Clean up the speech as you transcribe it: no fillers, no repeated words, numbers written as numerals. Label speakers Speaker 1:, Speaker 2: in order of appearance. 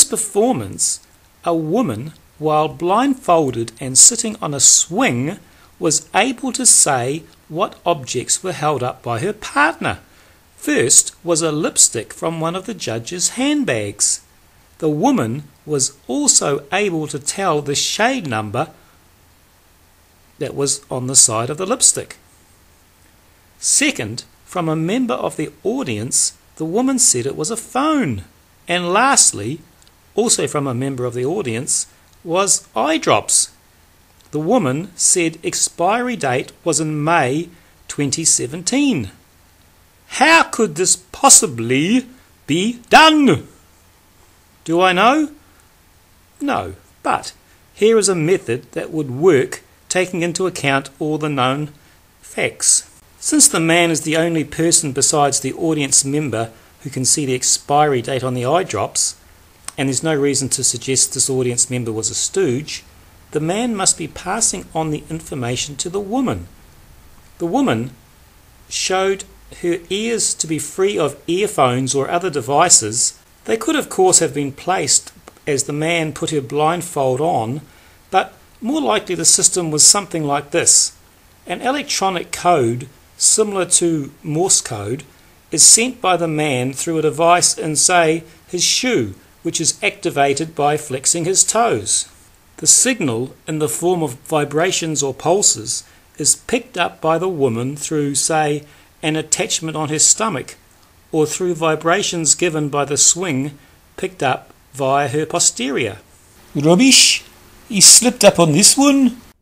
Speaker 1: this performance, a woman, while blindfolded and sitting on a swing, was able to say what objects were held up by her partner. First was a lipstick from one of the judge's handbags. The woman was also able to tell the shade number that was on the side of the lipstick. Second, from a member of the audience, the woman said it was a phone. And lastly, also from a member of the audience, was eye drops. The woman said expiry date was in May 2017. How could this possibly be done? Do I know? No, but here is a method that would work, taking into account all the known facts. Since the man is the only person besides the audience member who can see the expiry date on the eye drops, and there's no reason to suggest this audience member was a stooge, the man must be passing on the information to the woman. The woman showed her ears to be free of earphones or other devices. They could of course have been placed as the man put her blindfold on, but more likely the system was something like this. An electronic code similar to Morse code is sent by the man through a device in, say, his shoe, which is activated by flexing his toes. The signal, in the form of vibrations or pulses, is picked up by the woman through, say, an attachment on her stomach, or through vibrations given by the swing picked up via her posterior.
Speaker 2: Rubbish! He slipped up on this one.